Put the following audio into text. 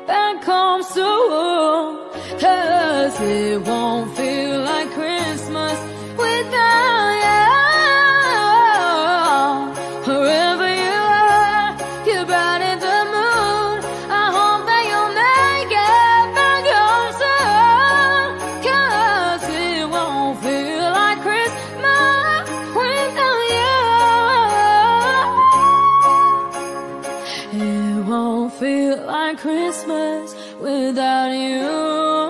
back home soon. 'Cause it won't feel like Christmas without you. Wherever you are, you're brighter the moon. I hope that you'll make it back home soon. 'Cause it won't feel like Christmas without you. It won't feel like Christmas without you.